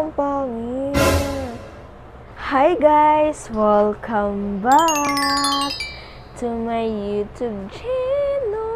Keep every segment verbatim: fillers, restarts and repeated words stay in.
ang pangit. Hi guys! Welcome back to my YouTube channel.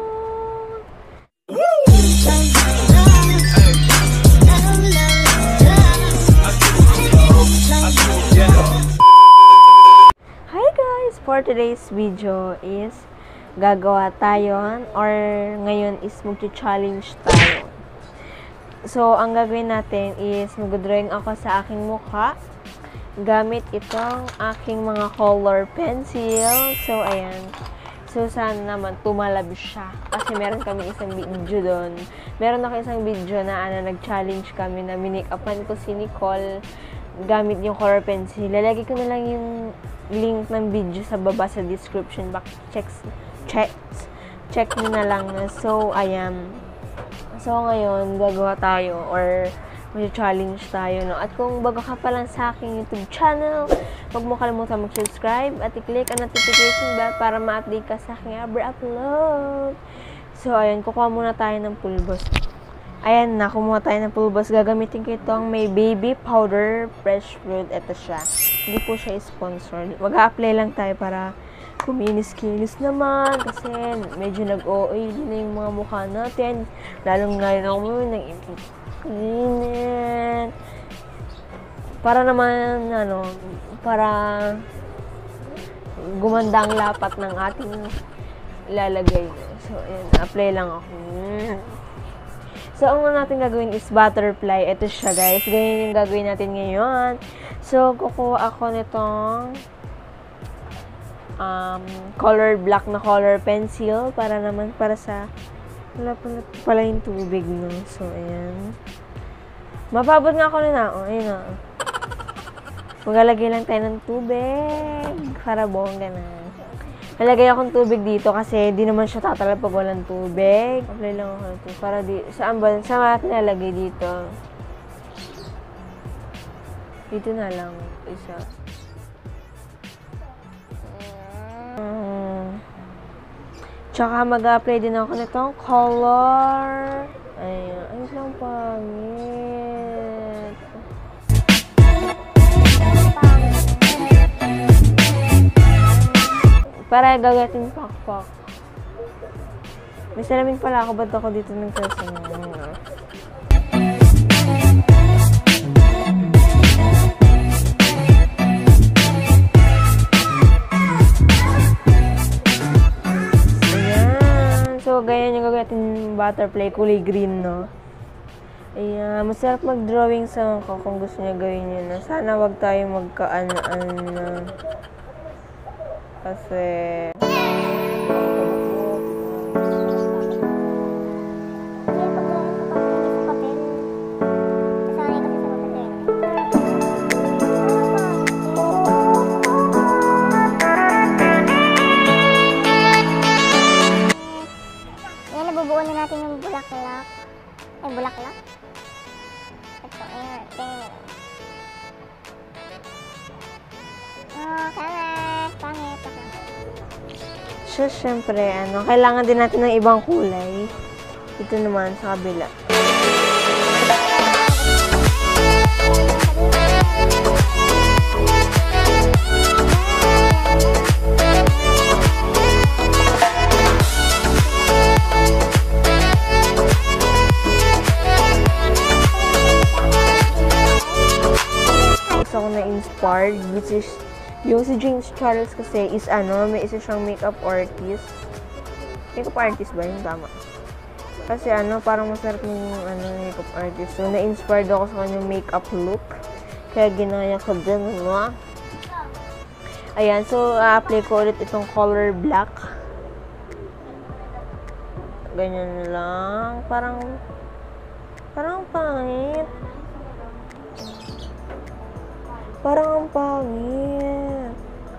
Hi guys! For today's video is gagawa tayo or ngayon is magcha-challenge tayo. So, ang gagawin natin is mag-drawing ako sa aking mukha gamit itong aking mga color pencil. So, ayan. So, sana naman tumalab siya. Kasi meron kami isang video doon. Meron ako isang video na ano, nag-challenge kami na minake-upan ko si Nicole gamit yung color pencil. Lalagay ko na lang yung link ng video sa baba sa description box. Checks, checks, check nyo na lang. So, ayan. So, ngayon, gagawa tayo or mag-challenge tayo, no? At kung bago ka pa lang sa aking YouTube channel, huwag mo kalimutan mag-subscribe at i-click ang notification bell para ma-update ka sa aking every upload. So, ayan, kukuha muna tayo ng pulbos. Ayan na, kumuha tayo ng pulbos. Gagamitin ko itong may baby powder fresh fruit. Ito siya. Hindi po siya sponsored. Mag-a-apply lang tayo para kuminis-kinis naman kasi medyo nag-o-oily na yung mga mukha natin. Lalong ngayon ako mo nag-init. Para naman, ano, para gumanda ang lapat ng ating ilalagay. So, ayan, apply lang ako. So, ang natin gagawin is butterfly. Ito siya, guys. Ganyan yung gagawin natin ngayon. So, kukuha ako nitong Um, color black na color pencil para naman para sa wala pala, pala yung tubig, no? So, ayan. Mapabot nga ako na. O, ayan na. Maglalagay lang tayo ng tubig para bongga na. Nalagay akong tubig dito kasi di naman siya tatalab pag walang tubig. Apply lang ako ito. Para di, saan ba? Saan natin nalagay dito? Dito na lang. Isa. Tsaka mag-apply din ako nitong color. Ayan. Ayun lang pangit. Para gagatin pakpak. May salamin pala ako. Ba't ako dito ng person? So, ganyan yung gagawin butterfly, kulay green, no? Ayan, masarap mag-drawing sa ako kung gusto niya gawin yun, no? Sana wag tayo magka-ano-ano. Kasi bubuo na natin yung bulaklak. Ay, bulaklak? Ito, ayan. Ayan. Oh, kalat. Pangit. so, syempre, ano, kailangan din natin ng ibang kulay. Ito naman sa kabila. Ako na-inspired, which is yung si James Charles kasi is ano, may isa siyang makeup artist. Makeup artist ba yung tama? Kasi ano, parang masarap yung ano, makeup artist. So, na-inspired ako sa kanyang makeup look. Kaya ginaya ko din, ano. Ayan, so, a-apply ko ulit itong color black. Ganyan lang. Parang, parang pangit. Parang ang pangit.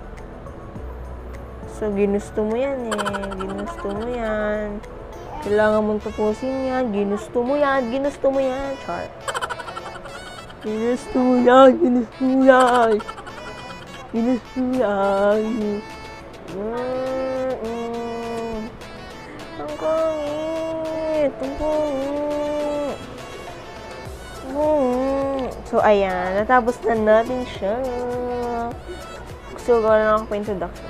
So, ginusto mo yan eh. Ginusto mo yan. Kailangan mong tapusin yan. Ginusto mo yan. Ginusto mo yan. Char. Ginusto mo yan. Ginusto mo yan. Ginusto mo yan. Mm-mm. Ang pangit. Ang pangit. Mm-mm. So, ayan. Natapos na natin siya. Gusto ko lang ako pa-introduction.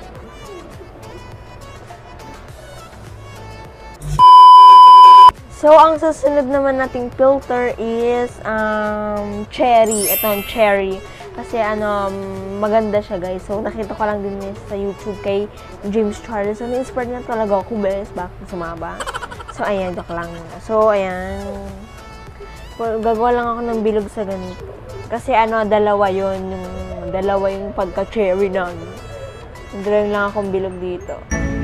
So, ang susunod naman nating filter is um, cherry. Ito ang cherry. Kasi ano, maganda siya guys. So, nakita ko lang din sa YouTube kay James Charles. So, na-inspired na talaga ako. Beses bakit sumaba. So, ayan. Joke lang. So, ayan. Gagawa lang ako ng bilog sa ganito. Kasi ano, dalawa yun. Yung, dalawa yung pagka-cherry na. Nagdrawing lang akong bilog dito.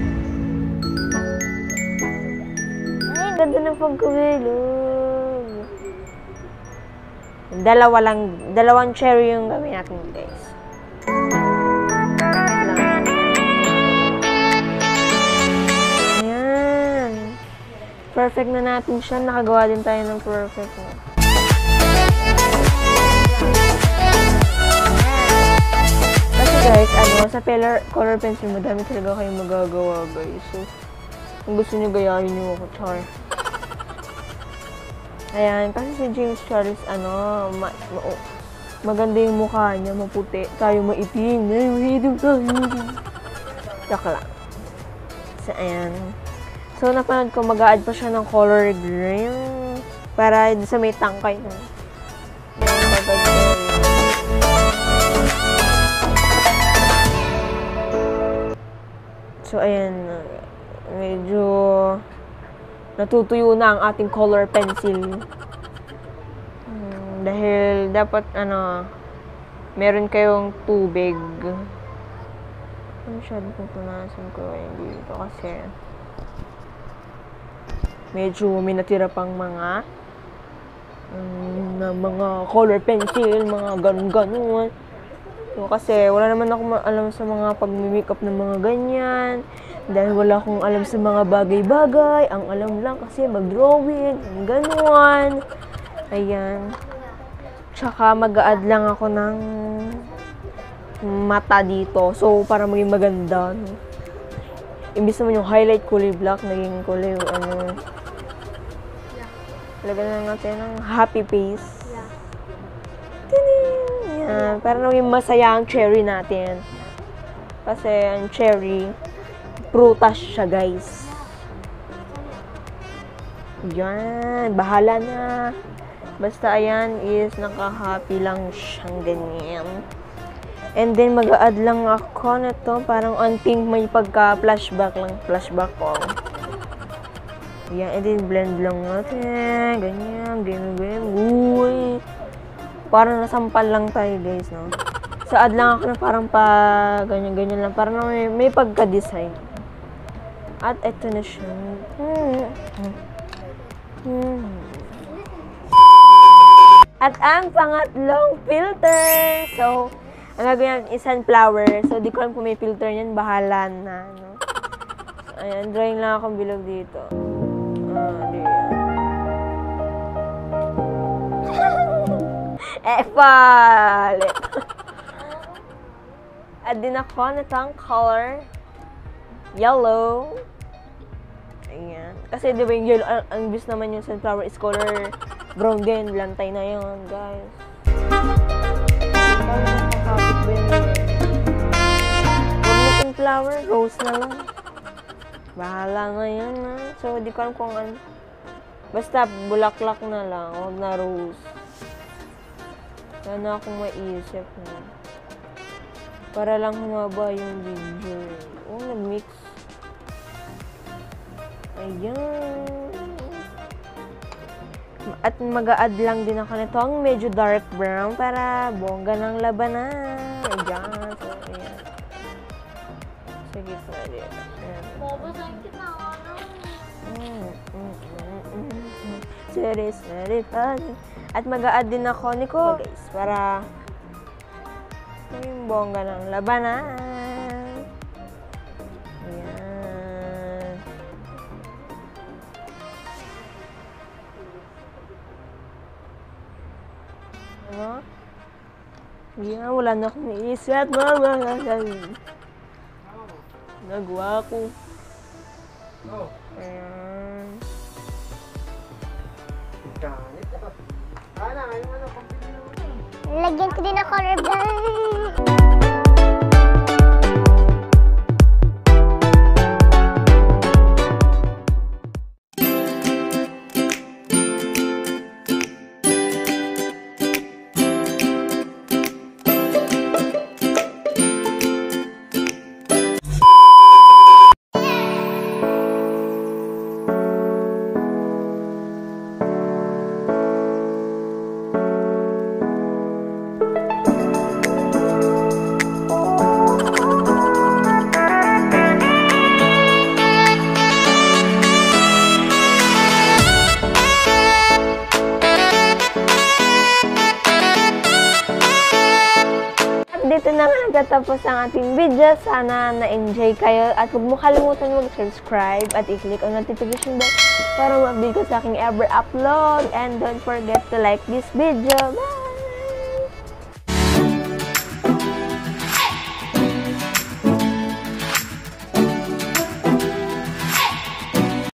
Ay, ganda ng pagkabilog. Dalawa lang, dalawang cherry yung gawin natin guys. Ayan. Perfect na natin siya. Nakagawa din tayo ng perfect. Kasi guys, ano, sa color, color pencil, madami talaga kayong magagawa guys. So, kung gusto nyo, gayahin nyo ako, char. Ayan, kasi si James Charles, ano, ma ma maganda yung mukha niya, maputi. Tayo maitim. Ay, mahitim tayo. Joke lang. So, ayan. So, napanood ko, mag-a-add pa siya ng color green para sa may tangkay na. So, ayan. Medyo natutuyo na ang ating color pencil. Hmm, dahil dapat, ano, meron kayong tubig. Masyadong pupunasan ko yung dito kasi medyo may natira pang mga um, na mga color pencil, mga ganun-ganun. So, kasi wala naman ako alam sa mga pag-makeup ng mga ganyan. Dahil wala akong alam sa mga bagay-bagay. Ang alam lang kasi mag-drawing, gano'n. Ayan. Tsaka mag-a-add lang ako ng mata dito. So, para maging maganda. No? Imbis naman yung highlight kulay black, naging kulay ano. Lagyan lang natin ng happy face. Ayan. Para maging masaya ang cherry natin. Kasi ang cherry, prutas siya, guys. Yan. Bahala na. Basta, ayan, is naka-happy lang siyang ganyan. And then, mag-a-add lang ako na to. Parang on pink, may pagka-flashback lang. Flashback ko. Yan. And then, blend lang natin. Ganyan. Ganyan, ganyan. Uy. Parang nasampal lang tayo, guys, no? So, add lang ako na parang pa ganyan-ganyan lang. Parang may, may pagka-design. At ito na siya. Hmm. Hmm. At ang pangatlong filter. So, ang gagawin natin is sunflower. So, di ko alam kung may filter niyan. Bahala na. No? So, ayan. Drawing lang akong bilog dito. Ah, di yan. Eh, palit. Add din ako na itong color. Yellow. Ayan. Kasi di ba yung yellow, ang, ang bis naman yung sunflower is color brown din. Lantay na yun, guys. Parang makakapit ba yun? Huwag na sunflower, rose na lang. Bahala na yun, ha? So, di ko alam kung ano. Basta, bulaklak na lang. Huwag na rose. Wala na akong maisip, ha? Para lang humaba yung video. Oh, nag-mix. Ayan. At mag-a-add lang din ako nito ang medyo dark brown para bongga ng labanan. Ayan. So, ayan. Sa gitna din. Ayan. Mabasahin kita ako. Mm, mm, mm, mm. Series na rin. At mag-a-add din ako nito, guys, para yung bongga ng labanan. Ayan. Ano? Ayan, wala na akong iisip. Nagawa ko. Ayan. Ganit. Ah, na, ngayon ano, pambili naman. Lagyan ko din ng color blind. Dito na nga nagtatapos ang ating video. Sana na-enjoy kayo. At huwag mo kalimutan mag-subscribe at i-click ang notification bell para ma-update ko sa aking ever upload. And don't forget to like this video. Bye!